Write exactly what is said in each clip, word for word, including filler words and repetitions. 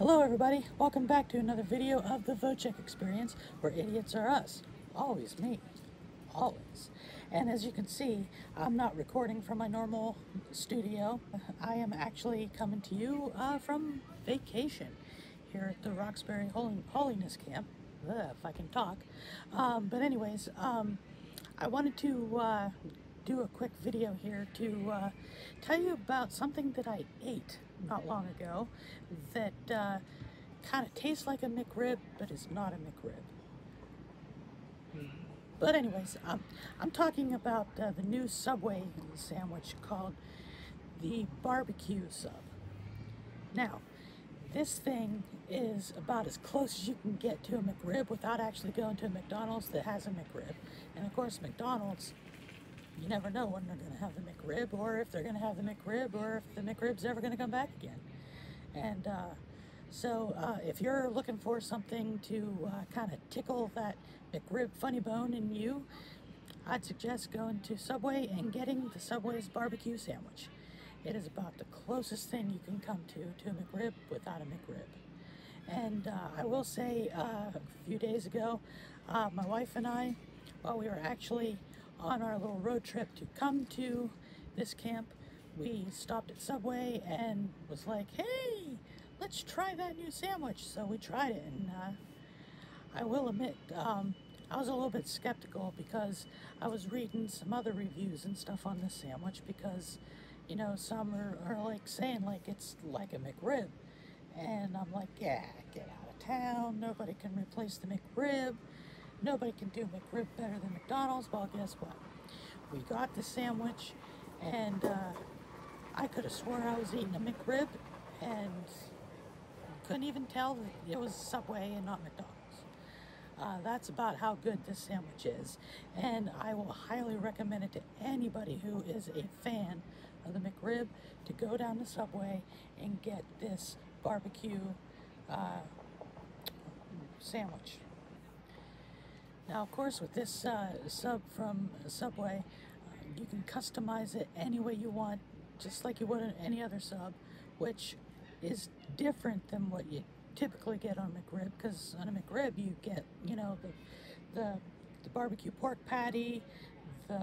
Hello everybody, welcome back to another video of the Vocek Experience, where idiots are us. Always me. Always. And as you can see, I'm not recording from my normal studio. I am actually coming to you uh, from vacation here at the Roxbury Hol Holiness Camp, Ugh, if I can talk. Um, but anyways, um, I wanted to uh, do a quick video here to uh, tell you about something that I ate not long ago that uh, kind of tastes like a McRib, but is not a McRib. But anyways, um, I'm talking about uh, the new Subway sandwich called the barbecue sub. Now, this thing is about as close as you can get to a McRib without actually going to a McDonald's that has a McRib. And of course, McDonald's, you never know when they're going to have the McRib, or if they're going to have the McRib, or if the McRib's ever going to come back again. And uh, so uh, if you're looking for something to uh, kind of tickle that McRib funny bone in you, I'd suggest going to Subway and getting the Subway's barbecue sandwich. It is about the closest thing you can come to to a McRib without a McRib. And uh, I will say, uh, a few days ago, uh, my wife and I, while we were actually on our little road trip to come to this camp, we stopped at Subway and was like, hey, let's try that new sandwich. So we tried it, and uh, I will admit, um, I was a little bit skeptical because I was reading some other reviews and stuff on this sandwich, because, you know, some are, are like saying like it's like a McRib. And I'm like, yeah, get out of town. Nobody can replace the McRib. Nobody can do McRib better than McDonald's. Well, guess what? We got the sandwich, and uh, I could have swore I was eating a McRib, and couldn't even tell that it was Subway and not McDonald's. Uh, that's about how good this sandwich is, and I will highly recommend it to anybody who is a fan of the McRib to go down to Subway and get this barbecue uh, sandwich. Now, of course, with this uh, sub from Subway, uh, you can customize it any way you want, just like you would any other sub, which is different than what you typically get on McRib, because on a McRib you get, you know, the the, the barbecue pork patty, the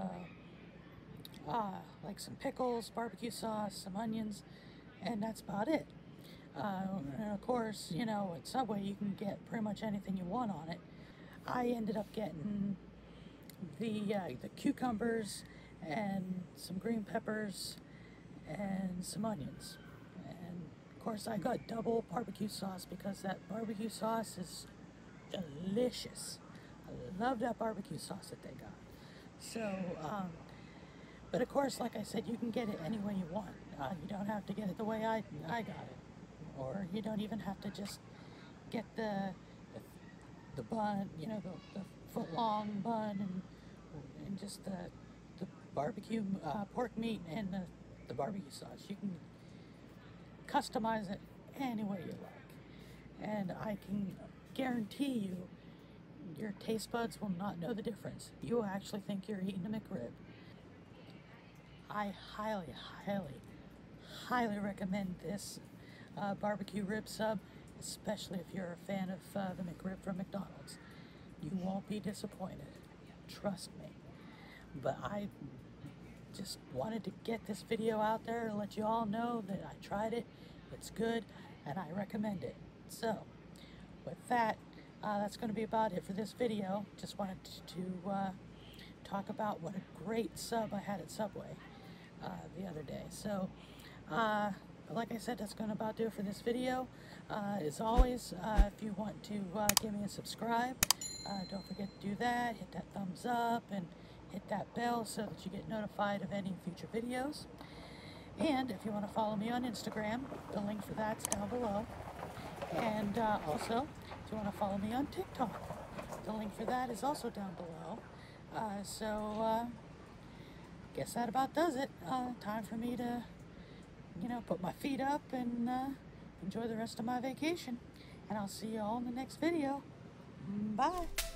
uh, like some pickles, barbecue sauce, some onions, and that's about it. Uh, and of course, you know, at Subway you can get pretty much anything you want on it. I ended up getting the uh, the cucumbers and some green peppers and some onions. And of course I got double barbecue sauce because that barbecue sauce is delicious. I love that barbecue sauce that they got. So, um, but of course, like I said, you can get it any way you want. Uh, you don't have to get it the way I, I got it. Or you don't even have to just get the the, the bun, you know, the, the foot long bun, and, and just the, the barbecue uh, pork meat and the, the barbecue sauce. You can customize it any way you like. And I can guarantee you, your taste buds will not know the difference. You will actually think you're eating a McRib. I highly, highly, highly recommend this Uh, barbecue rib sub, especially if you're a fan of uh, the McRib from McDonald's. You won't be disappointed, trust me. But I just wanted to get this video out there and let you all know that I tried it, it's good, and I recommend it. So, with that, uh, that's going to be about it for this video. Just wanted to uh, talk about what a great sub I had at Subway uh, the other day. So, uh, like I said, that's going to about do it for this video. Uh, as always, uh, if you want to uh, give me a subscribe, uh, don't forget to do that. Hit that thumbs up and hit that bell so that you get notified of any future videos. And if you want to follow me on Instagram, the link for that's down below. And uh, also, if you want to follow me on TikTok, the link for that is also down below. Uh, so, uh, guess that about does it. Uh, time for me to, you know, put my feet up and uh, enjoy the rest of my vacation. And I'll see you all in the next video. Bye.